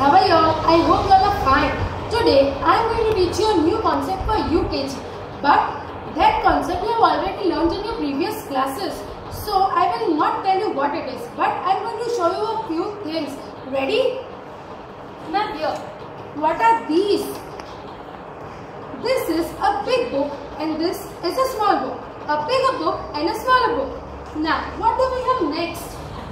How are you all? I hope you all are fine. Today I am going to teach you a new concept for UKG. But that concept you have already learned in your previous classes. So I will not tell you what it is. But I am going to show you a few things. Ready? Now here. What are these? This is a big book and this is a small book. A bigger book and a smaller book. Now what do we have next?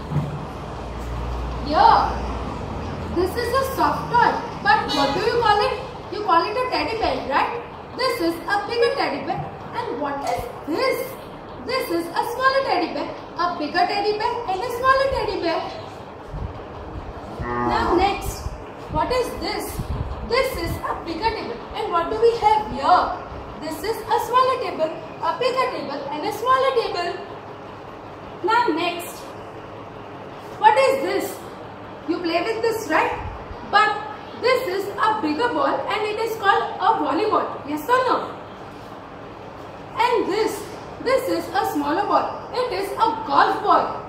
Here. This is a soft toy, but what do you call it? You call it a teddy bear, right? This is a bigger teddy bear. And what is this? This is a smaller teddy bear, a bigger teddy bear and a smaller teddy bear. Now next, what is this? This is a bigger table. And what do we have here? This is a smaller table, a bigger table and a smaller table. Now next, what is this? You play with this, right? But this is a bigger ball and it is called a volleyball. Yes or no? And this is a smaller ball. It is a golf ball.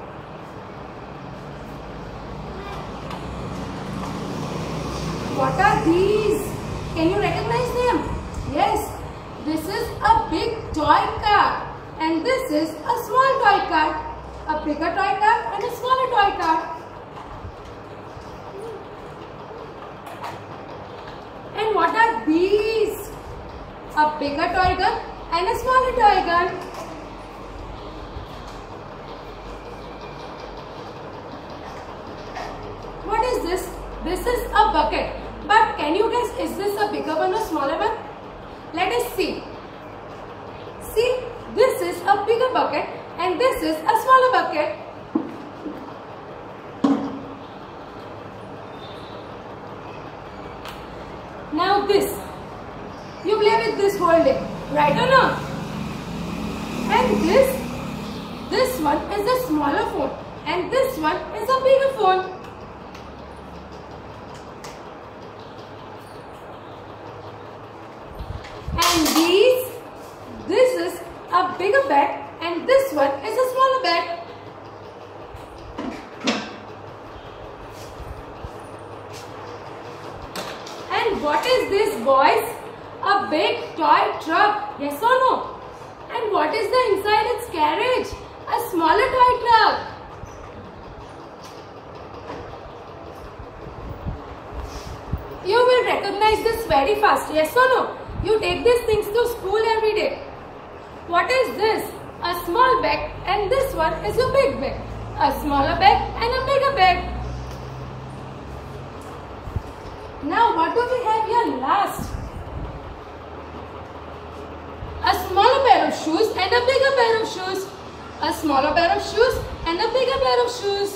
What are these? Can you recognize them? Yes. This is a big toy car. And this is a small toy car. A bigger toy car and a smaller toy car. And what are these? A bigger toy gun and a smaller toy gun. What is this? This is a bucket. But can you guess, is this a bigger one or smaller one? Let us see. See, this is a bigger bucket and this is a smaller bucket. Now this, you play with this whole day, right or not? And this one is a smaller phone and this one is a bigger phone. And this is a bigger bag and this one is a smaller bag. And what is this, boys? A big toy truck. Yes or no? And what is the inside its carriage? A smaller toy truck. You will recognize this very fast. Yes or no? You take these things to school every day. What is this? A small bag and this one is a big bag. A smaller bag and a bigger bag. Now what do we have here last? A smaller pair of shoes and a bigger pair of shoes. A smaller pair of shoes and a bigger pair of shoes.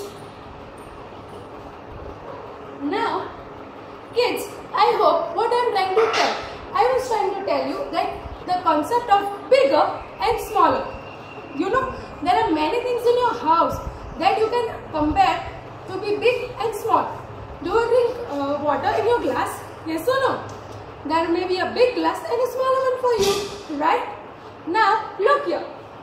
Now, kids, I hope what I am trying to tell. I was trying to tell you that the concept of bigger and smaller. You know, there are many things in your house that you can compare to be big and small. Do you drink water in your glass? Yes or no? There may be a big glass and a smaller one for you, right? Now, look here.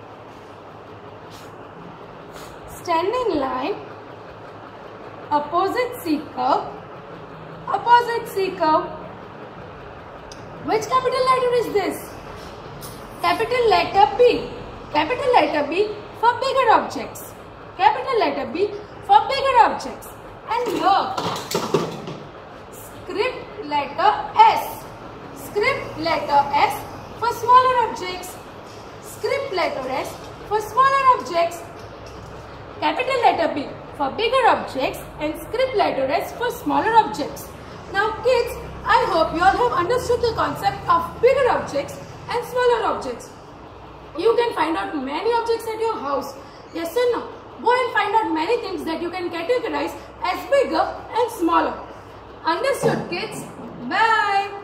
Stand in line, opposite C curve, opposite C curve. Which capital letter is this? Capital letter B. Capital letter B for bigger objects. Capital letter B for bigger objects. And here, script letter S. Script letter S for smaller objects. Script letter S for smaller objects. Capital letter B for bigger objects and script letter S for smaller objects. Now kids, I hope you all have understood the concept of bigger objects and smaller objects. You can find out many objects at your house. Yes or no? Go and find out many things that you can categorize as bigger and smaller. Understood, kids? Bye.